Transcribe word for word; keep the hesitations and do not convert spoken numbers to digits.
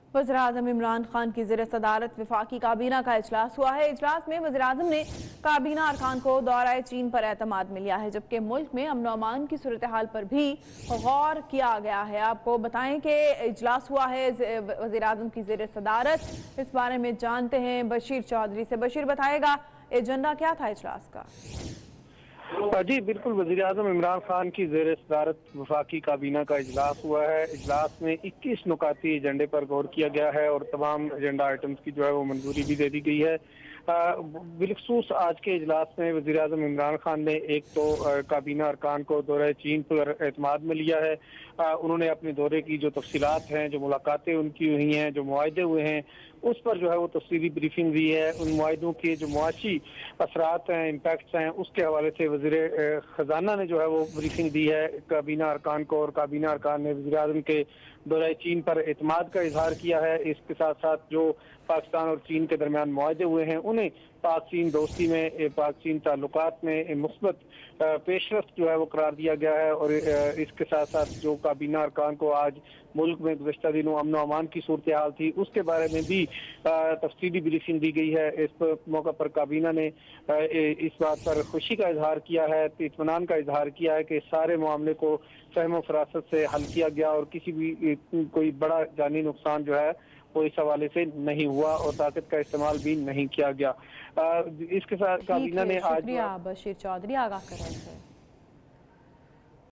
वज़ीर-ए-आज़म इमरान खान की ज़ेर सदारत वफाकी काबीना का इजलास हुआ है। इजलास में वज़ीर-ए-आज़म ने काबीना अरकान को दौराए चीन पर एतमाद में लिया है, जबकि मुल्क में अमन अमान की सूरत हाल पर भी गौर किया गया है। आपको बताएं कि इजलास हुआ है वज़ीर-ए-आज़म की ज़ेर सदारत, इस बारे में जानते हैं बशीर चौधरी से। बशीर, बताएगा एजेंडा क्या था इजलास का? जी बिल्कुल, वज़ीर आज़म इमरान खान की ज़ेर सदारत वफाकी काबीना का इजलास हुआ है। इजलास में इक्कीस नुकाती एजेंडे पर गौर किया गया है और तमाम एजेंडा आइटम्स की जो है वो मंजूरी भी दे दी गई है। बिलखसूस आज के इजलास में वज़ीर आज़म इमरान खान ने एक तो काबीना अरकान को दौरे चीन पर एतमाद में लिया है। आ, उन्होंने अपने दौरे की जो तफसीलात हैं, जो मुलाकातें उनकी हुई हैं, जो मुआहदे हुए हैं, उस पर जो है वो तफसीली ब्रीफिंग दी है। उन मुआहदों के जो मुआशी असरात हैं, इम्पैक्ट्स हैं, उसके हवाले से वज़ीर ख़जाना ने जो है वो ब्रीफिंग दी है काबीना अरकान को, और काबीना अरकान ने वज़ीर आज़म के दौरे चीन पर एतमाद का इजहार किया है। इसके साथ साथ जो पाकिस्तान और चीन के दरमियान मुआहदे हुए हैं, उन्हें पाक चीन दोस्ती में, पाक चीन ताल्लुकात में मुस्बत पेशरफ्त जो है वो करार दिया गया है। और इसके साथ साथ जो काबीना अरकान को आज मुल्क में गुज़श्ता दिनों अमन अमान की सूरत हाल थी, उसके बारे में भी तफसीली ब्रीफिंग दी गई है। इस मौका पर काबीना ने इस बात पर खुशी का इजहार किया है, इत्मीनान का इजहार किया है कि सारे मामले को फहम फरासत से हल किया गया और किसी भी कोई बड़ा जानी नुकसान जो है वो इस हवाले से नहीं हुआ और ताकत का इस्तेमाल भी नहीं किया गया। इसके साथ काबीना ने आज शुक्रिया बशीर चौधरी आगाह कर रहे थे।